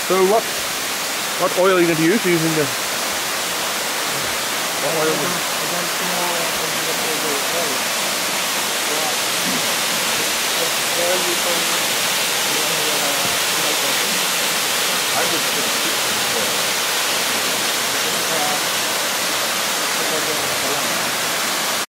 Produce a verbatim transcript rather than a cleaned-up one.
So what what oil are you going to use using the what I oil? don't, I don't know what oil.